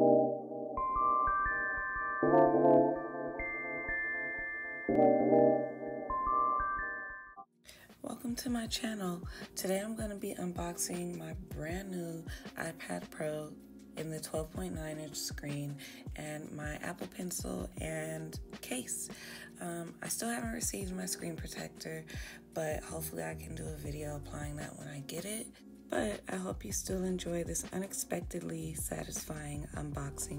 Welcome to my channel. Today I'm going to be unboxing my brand new iPad Pro in the 12.9-inch screen and my Apple Pencil and case. I still haven't received my screen protector, but hopefully I can do a video applying that when I get it. But I hope you still enjoy this unexpectedly satisfying unboxing.